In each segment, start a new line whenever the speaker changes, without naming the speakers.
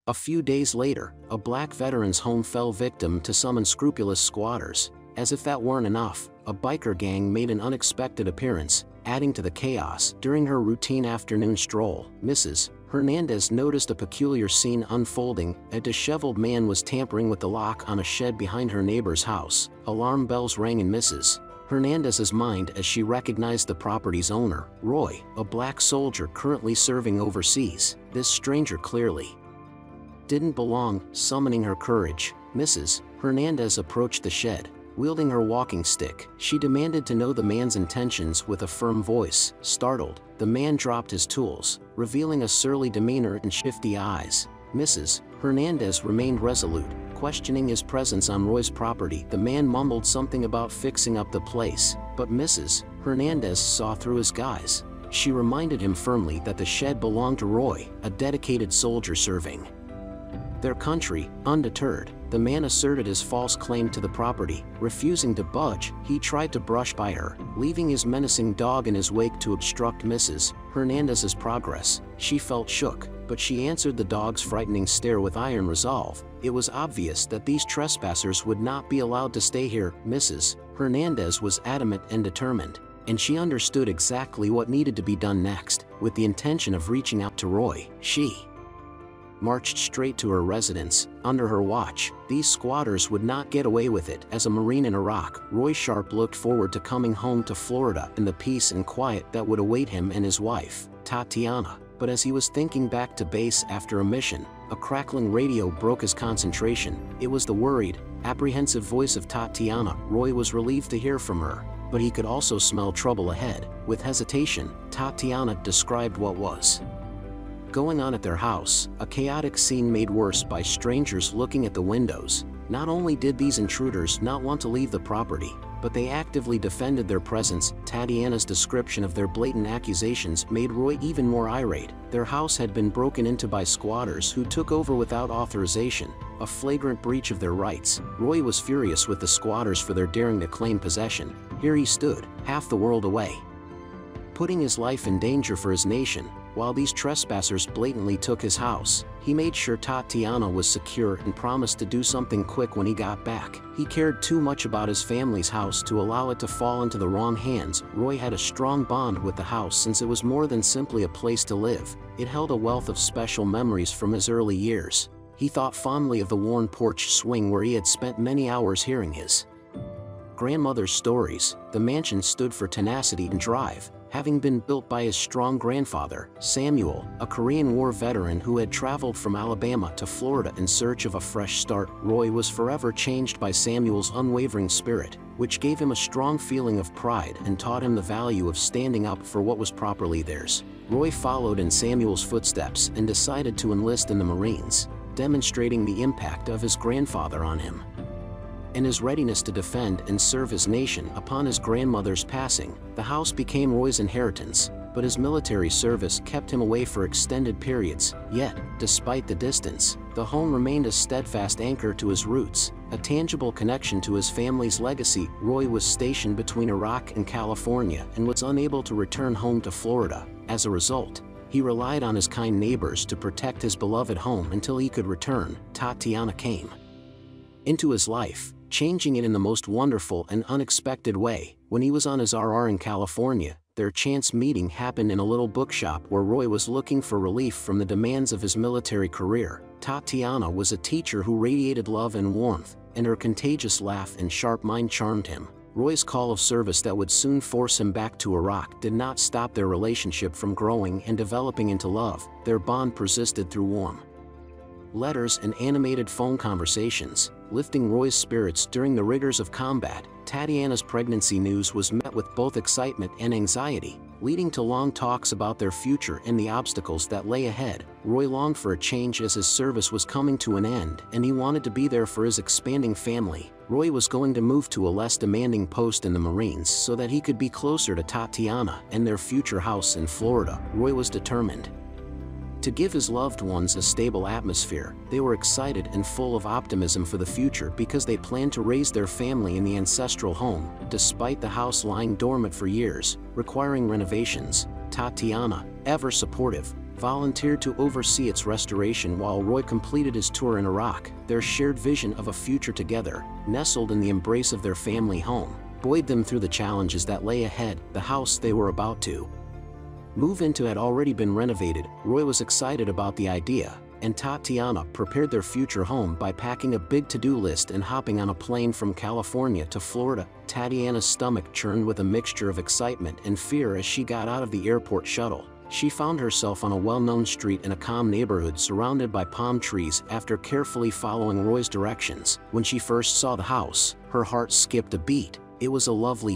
A few days later, a black veterans home fell victim to some unscrupulous squatters. As if that weren't enough, a biker gang made an unexpected appearance, adding to the chaos. During her routine afternoon stroll, Mrs. Hernandez noticed a peculiar scene unfolding. A disheveled man was tampering with the lock on a shed behind her neighbor's house. Alarm bells rang in Mrs. Hernandez's mind as she recognized the property's owner, Roy, a black soldier currently serving overseas. This stranger clearly didn't belong. Summoning her courage, Mrs. Hernandez approached the shed. Wielding her walking stick, she demanded to know the man's intentions with a firm voice. Startled, the man dropped his tools, revealing a surly demeanor and shifty eyes. Mrs. Hernandez remained resolute, questioning his presence on Roy's property. The man mumbled something about fixing up the place, but Mrs. Hernandez saw through his guise. She reminded him firmly that the shed belonged to Roy, a dedicated soldier serving their country. Undeterred, the man asserted his false claim to the property. Refusing to budge, he tried to brush by her, leaving his menacing dog in his wake to obstruct Mrs. Hernandez's progress. She felt shook, but she answered the dog's frightening stare with iron resolve. It was obvious that these trespassers would not be allowed to stay here. Mrs. Hernandez was adamant and determined, and she understood exactly what needed to be done next. With the intention of reaching out to Roy, she marched straight to her residence. Under her watch, these squatters would not get away with it. As a Marine in Iraq, Roy Sharp looked forward to coming home to Florida and the peace and quiet that would await him and his wife, Tatiana. But as he was thinking back to base after a mission, a crackling radio broke his concentration. It was the worried, apprehensive voice of Tatiana. Roy was relieved to hear from her, but he could also smell trouble ahead. With hesitation, Tatiana described what was going on at their house, a chaotic scene made worse by strangers looking at the windows. Not only did these intruders not want to leave the property, but they actively defended their presence. Tatiana's description of their blatant accusations made Roy even more irate. Their house had been broken into by squatters who took over without authorization, a flagrant breach of their rights. Roy was furious with the squatters for their daring to claim possession. Here he stood, half the world away, putting his life in danger for his nation, while these trespassers blatantly took his house. He made sure Tatiana was secure and promised to do something quick when he got back. He cared too much about his family's house to allow it to fall into the wrong hands. Roy had a strong bond with the house since it was more than simply a place to live. It held a wealth of special memories from his early years. He thought fondly of the worn porch swing where he had spent many hours hearing his grandmother's stories. The mansion stood for tenacity and drive, having been built by his strong grandfather, Samuel, a Korean War veteran who had traveled from Alabama to Florida in search of a fresh start. Roy was forever changed by Samuel's unwavering spirit, which gave him a strong feeling of pride and taught him the value of standing up for what was properly theirs. Roy followed in Samuel's footsteps and decided to enlist in the Marines, demonstrating the impact of his grandfather on him and his readiness to defend and serve his nation. Upon his grandmother's passing, the house became Roy's inheritance, but his military service kept him away for extended periods. Yet, despite the distance, the home remained a steadfast anchor to his roots, a tangible connection to his family's legacy. Roy was stationed between Iraq and California and was unable to return home to Florida. As a result, he relied on his kind neighbors to protect his beloved home until he could return. Tatiana came into his life, changing it in the most wonderful and unexpected way. When he was on his RR in California, their chance meeting happened in a little bookshop where Roy was looking for relief from the demands of his military career. Tatiana was a teacher who radiated love and warmth, and her contagious laugh and sharp mind charmed him. Roy's call of service that would soon force him back to Iraq did not stop their relationship from growing and developing into love. Their bond persisted through warm letters and animated phone conversations, lifting Roy's spirits during the rigors of combat. Tatiana's pregnancy news was met with both excitement and anxiety, leading to long talks about their future and the obstacles that lay ahead. Roy longed for a change as his service was coming to an end, and he wanted to be there for his expanding family. Roy was going to move to a less demanding post in the Marines so that he could be closer to Tatiana and their future house in Florida. Roy was determined to give his loved ones a stable atmosphere. They were excited and full of optimism for the future because they planned to raise their family in the ancestral home. Despite the house lying dormant for years, requiring renovations, Tatiana, ever supportive, volunteered to oversee its restoration while Roy completed his tour in Iraq. Their shared vision of a future together, nestled in the embrace of their family home, buoyed them through the challenges that lay ahead. The house they were about to move into had already been renovated. Roy was excited about the idea, and Tatiana prepared their future home by packing a big to-do list and hopping on a plane from California to Florida. Tatiana's stomach churned with a mixture of excitement and fear as she got out of the airport shuttle. She found herself on a well-known street in a calm neighborhood surrounded by palm trees. After carefully following Roy's directions, when she first saw the house, her heart skipped a beat. It was a lovely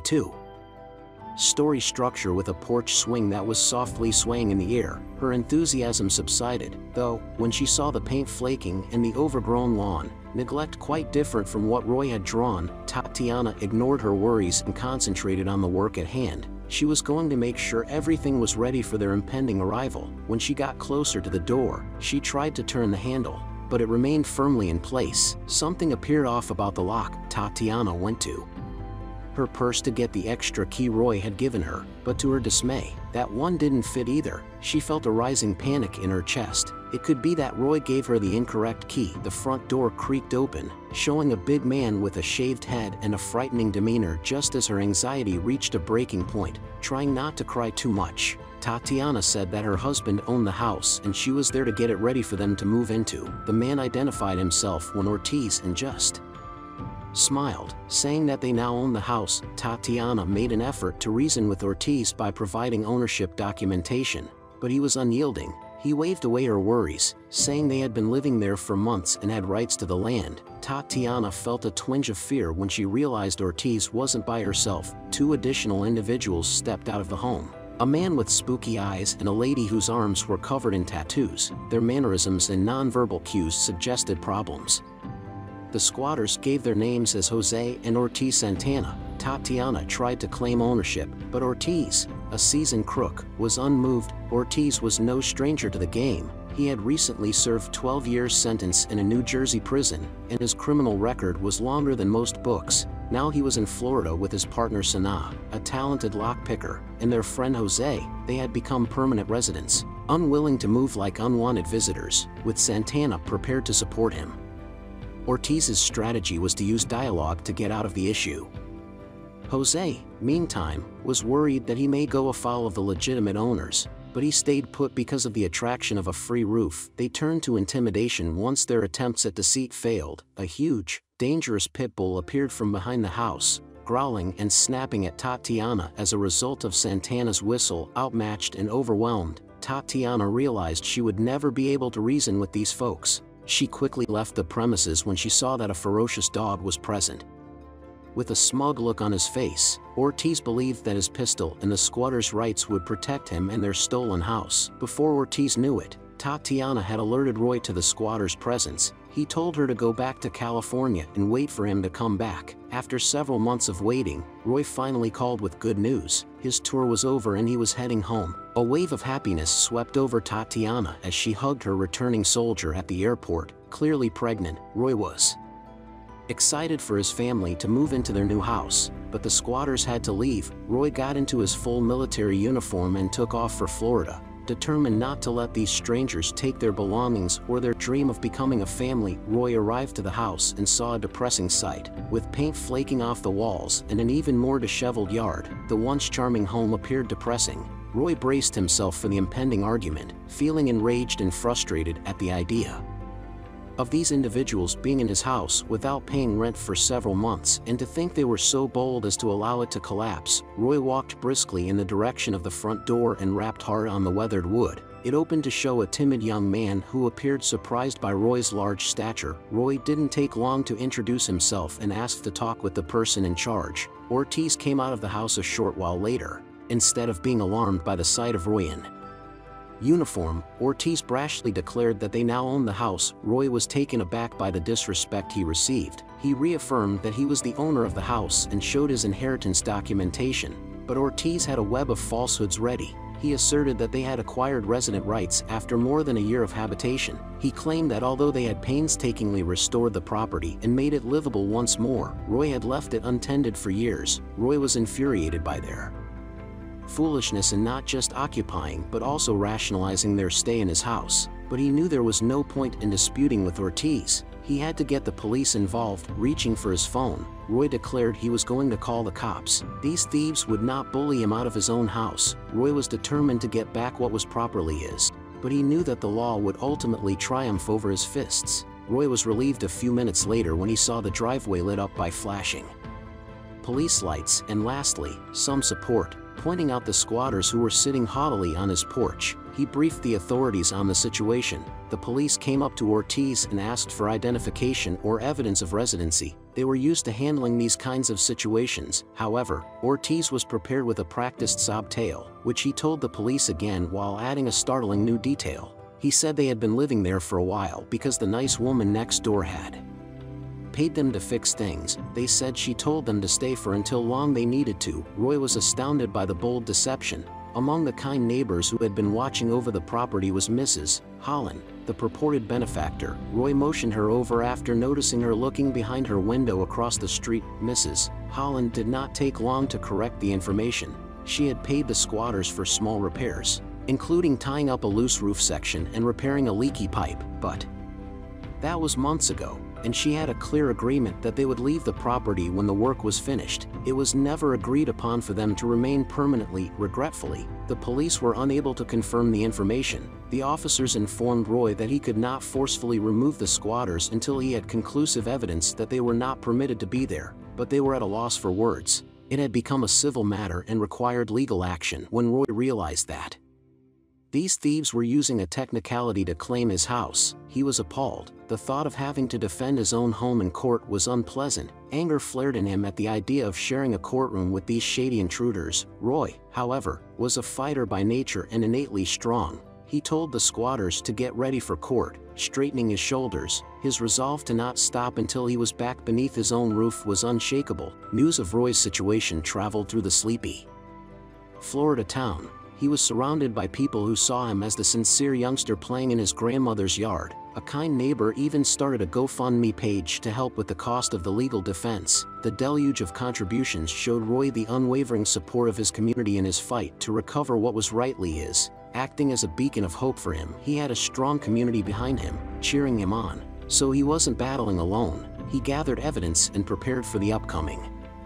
two-story structure with a porch swing that was softly swaying in the air. Her enthusiasm subsided, though, when she saw the paint flaking and the overgrown lawn, neglect quite different from what Roy had drawn. Tatiana ignored her worries and concentrated on the work at hand. She was going to make sure everything was ready for their impending arrival. When she got closer to the door, she tried to turn the handle, but it remained firmly in place. Something appeared off about the lock. Tatiana went to her purse to get the extra key Roy had given her, but to her dismay, that one didn't fit either. She felt a rising panic in her chest. It could be that Roy gave her the incorrect key. The front door creaked open, showing a big man with a shaved head and a frightening demeanor. Just as her anxiety reached a breaking point, trying not to cry too much, Tatiana said that her husband owned the house and she was there to get it ready for them to move into. The man identified himself when Ortiz and just smiled, saying that they now own the house. Tatiana made an effort to reason with Ortiz by providing ownership documentation, but he was unyielding. He waved away her worries, saying they had been living there for months and had rights to the land. Tatiana felt a twinge of fear when she realized Ortiz wasn't by herself. Two additional individuals stepped out of the home. A man with spooky eyes and a lady whose arms were covered in tattoos. Their mannerisms and nonverbal cues suggested problems. The squatters gave their names as Jose and Ortiz Santana. Tatiana tried to claim ownership, but Ortiz, a seasoned crook, was unmoved. Ortiz was no stranger to the game. He had recently served 12 years sentence in a New Jersey prison, and his criminal record was longer than most books. Now he was in Florida with his partner Sana, a talented lockpicker, and their friend Jose. They had become permanent residents, unwilling to move like unwanted visitors, with Santana prepared to support him. Ortiz's strategy was to use dialogue to get out of the issue. Jose, meantime, was worried that he may go afoul of the legitimate owners, but he stayed put because of the attraction of a free roof. They turned to intimidation once their attempts at deceit failed. A huge, dangerous pit bull appeared from behind the house, growling and snapping at Tatiana. As a result of Santana's whistle, outmatched and overwhelmed, Tatiana realized she would never be able to reason with these folks. She quickly left the premises when she saw that a ferocious dog was present. With a smug look on his face, Ortiz believed that his pistol and the squatters' rights would protect him and their stolen house. Before Ortiz knew it, Tatiana had alerted Roy to the squatters' presence. He told her to go back to California and wait for him to come back. After several months of waiting, Roy finally called with good news. His tour was over and he was heading home. A wave of happiness swept over Tatiana as she hugged her returning soldier at the airport. Clearly pregnant, Roy was excited for his family to move into their new house, but the squatters had to leave. Roy got into his full military uniform and took off for Florida, determined not to let these strangers take their belongings or their dream of becoming a family. Roy arrived to the house and saw a depressing sight. With paint flaking off the walls and an even more disheveled yard, the once charming home appeared depressing. Roy braced himself for the impending argument, feeling enraged and frustrated at the idea of these individuals being in his house without paying rent for several months, and to think they were so bold as to allow it to collapse. Roy walked briskly in the direction of the front door and rapped hard on the weathered wood. It opened to show a timid young man who appeared surprised by Roy's large stature. Roy didn't take long to introduce himself and asked to talk with the person in charge. Ortiz came out of the house a short while later. Instead of being alarmed by the sight of Roy in uniform, Ortiz brashly declared that they now owned the house. Roy was taken aback by the disrespect he received. He reaffirmed that he was the owner of the house and showed his inheritance documentation, but Ortiz had a web of falsehoods ready. He asserted that they had acquired resident rights after more than a year of habitation. He claimed that although they had painstakingly restored the property and made it livable once more, Roy had left it untended for years. Roy was infuriated by their foolishness in not just occupying but also rationalizing their stay in his house. But he knew there was no point in disputing with Ortiz. He had to get the police involved. Reaching for his phone, Roy declared he was going to call the cops. These thieves would not bully him out of his own house. Roy was determined to get back what was properly his. But he knew that the law would ultimately triumph over his fists. Roy was relieved a few minutes later when he saw the driveway lit up by flashing police lights and lastly, some support, pointing out the squatters who were sitting haughtily on his porch. He briefed the authorities on the situation. The police came up to Ortiz and asked for identification or evidence of residency. They were used to handling these kinds of situations. However, Ortiz was prepared with a practiced sob tale, which he told the police again while adding a startling new detail. He said they had been living there for a while because the nice woman next door had paid them to fix things. They said she told them to stay for until long they needed to. Roy was astounded by the bold deception. Among the kind neighbors who had been watching over the property was Mrs. Holland, the purported benefactor. Roy motioned her over after noticing her looking behind her window across the street. Mrs. Holland did not take long to correct the information. She had paid the squatters for small repairs, including tying up a loose roof section and repairing a leaky pipe, but that was months ago, and she had a clear agreement that they would leave the property when the work was finished. It was never agreed upon for them to remain permanently. Regretfully, the police were unable to confirm the information. The officers informed Roy that he could not forcefully remove the squatters until he had conclusive evidence that they were not permitted to be there, but they were at a loss for words. It had become a civil matter and required legal action when Roy realized that these thieves were using a technicality to claim his house. He was appalled. The thought of having to defend his own home in court was unpleasant. Anger flared in him at the idea of sharing a courtroom with these shady intruders. Roy, however, was a fighter by nature and innately strong. He told the squatters to get ready for court, straightening his shoulders. His resolve to not stop until he was back beneath his own roof was unshakable. News of Roy's situation traveled through the sleepy Florida town. He was surrounded by people who saw him as the sincere youngster playing in his grandmother's yard. A kind neighbor even started a GoFundMe page to help with the cost of the legal defense. The deluge of contributions showed Roy the unwavering support of his community in his fight to recover what was rightly his. Acting as a beacon of hope for him, he had a strong community behind him, cheering him on. So he wasn't battling alone. He gathered evidence and prepared for the upcoming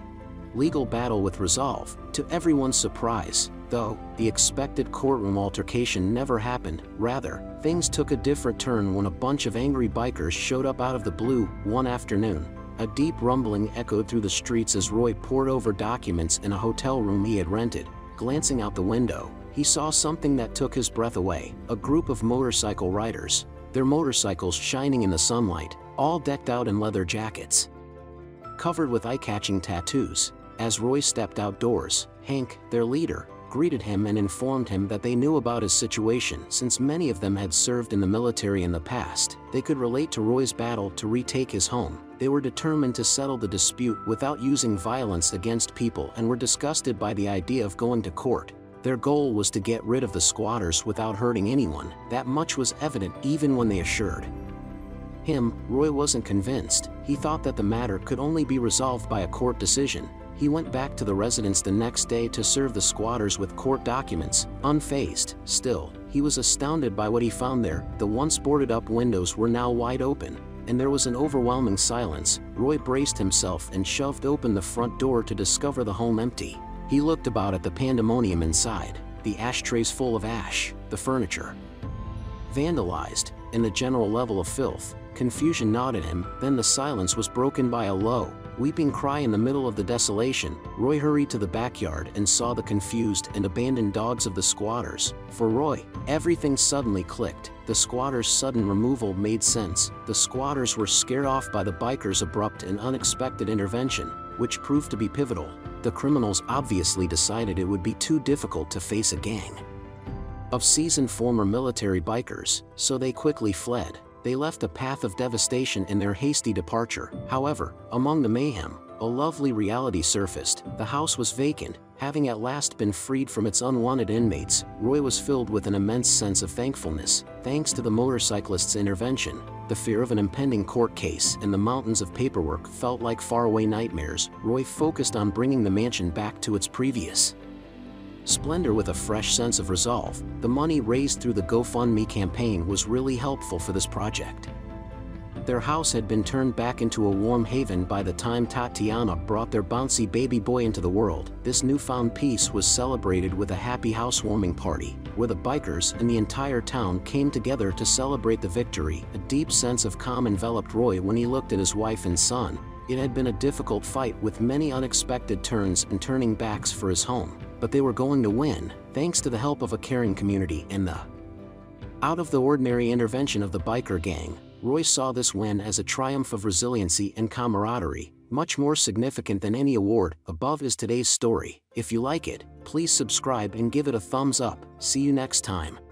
legal battle with resolve. To everyone's surprise, though, the expected courtroom altercation never happened. Rather, things took a different turn when a bunch of angry bikers showed up out of the blue. One afternoon, a deep rumbling echoed through the streets as Roy pored over documents in a hotel room he had rented. Glancing out the window, he saw something that took his breath away. A group of motorcycle riders, their motorcycles shining in the sunlight, all decked out in leather jackets, covered with eye-catching tattoos. As Roy stepped outdoors, Hank, their leader, greeted him and informed him that they knew about his situation since many of them had served in the military in the past. They could relate to Roy's battle to retake his home. They were determined to settle the dispute without using violence against people and were disgusted by the idea of going to court. Their goal was to get rid of the squatters without hurting anyone. That much was evident even when they assured him. Roy wasn't convinced. He thought that the matter could only be resolved by a court decision. He went back to the residence the next day to serve the squatters with court documents, unfazed. Still, he was astounded by what he found there. The once boarded-up windows were now wide open, and there was an overwhelming silence. Roy braced himself and shoved open the front door to discover the home empty. He looked about at the pandemonium inside, the ashtrays full of ash, the furniture vandalized, and the general level of filth. Confusion gnawed at him. Then the silence was broken by a low, weeping cry in the middle of the desolation. Roy hurried to the backyard and saw the confused and abandoned dogs of the squatters. For Roy, everything suddenly clicked. The squatters' sudden removal made sense. The squatters were scared off by the bikers' abrupt and unexpected intervention, which proved to be pivotal. The criminals obviously decided it would be too difficult to face a gang of seasoned former military bikers, so they quickly fled. They left a path of devastation in their hasty departure. However, among the mayhem, a lovely reality surfaced. The house was vacant, having at last been freed from its unwanted inmates. Roy was filled with an immense sense of thankfulness. Thanks to the motorcyclist's intervention, the fear of an impending court case and the mountains of paperwork felt like faraway nightmares. Roy focused on bringing the mansion back to its previous Splendor with a fresh sense of resolve, the money raised through the GoFundMe campaign was really helpful for this project. Their house had been turned back into a warm haven by the time Tatiana brought their bouncy baby boy into the world. This newfound peace was celebrated with a happy housewarming party, where the bikers and the entire town came together to celebrate the victory. A deep sense of calm enveloped Roy when he looked at his wife and son. It had been a difficult fight with many unexpected turns and turning backs for his home, but they were going to win, thanks to the help of a caring community and the out-of-the-ordinary intervention of the biker gang. Roy saw this win as a triumph of resiliency and camaraderie, much more significant than any award. Above is today's story. If you like it, please subscribe and give it a thumbs up. See you next time.